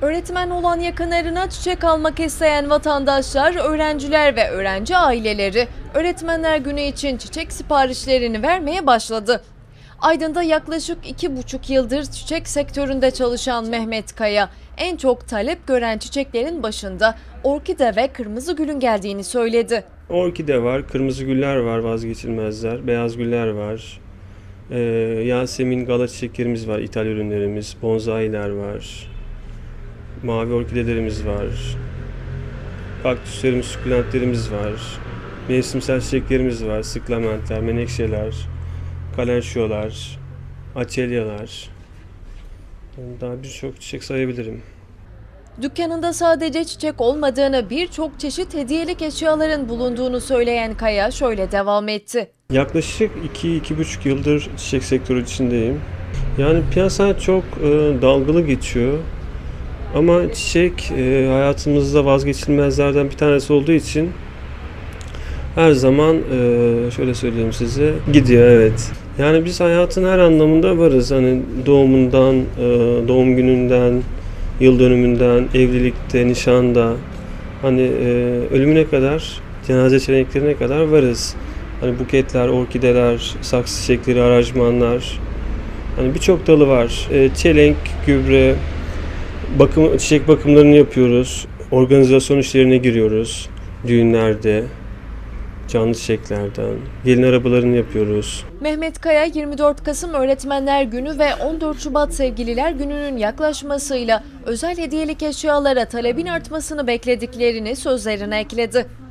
Öğretmen olan yakınlarına çiçek almak isteyen vatandaşlar, öğrenciler ve öğrenci aileleri Öğretmenler Günü için çiçek siparişlerini vermeye başladı. Aydın'da yaklaşık 2,5 yıldır çiçek sektöründe çalışan Mehmet Kaya, en çok talep gören çiçeklerin başında orkide ve kırmızı gülün geldiğini söyledi. Orkide var, kırmızı güller var, vazgeçilmezler, beyaz güller var, Yasemin gala çiçeklerimiz var, ithal ürünlerimiz, bonsailer var, mavi orkidelerimiz var, kaktüslerimiz, sukulentlerimiz var, mevsimsel çiçeklerimiz var, sıklamentler, menekşeler, kalençiolar, açelyalar, daha birçok çiçek sayabilirim. Dükkanında sadece çiçek olmadığını, birçok çeşit hediyelik eşyaların bulunduğunu söyleyen Kaya şöyle devam etti. Yaklaşık 2-2,5 yıldır çiçek sektörü içindeyim. Yani piyasa çok dalgalı geçiyor. Ama çiçek hayatımızda vazgeçilmezlerden bir tanesi olduğu için her zaman şöyle söyleyeyim size, gidiyor, evet. Yani biz hayatın her anlamında varız. Hani doğumundan, doğum gününden, yıl dönümünden, evlilikte, nişanda, hani ölümüne kadar, cenaze çelenklerine kadar varız. Hani buketler, orkideler, saksı çiçekleri, aranjmanlar, hani birçok dalı var. Çelenk, gübre, çiçek bakımlarını yapıyoruz. Organizasyon işlerine giriyoruz. Düğünlerde, canlı çiçeklerden, gelin arabalarını yapıyoruz. Mehmet Kaya, 24 Kasım Öğretmenler Günü ve 14 Şubat Sevgililer Günü'nün yaklaşmasıyla özel hediyelik eşyalara talebin artmasını beklediklerini sözlerine ekledi.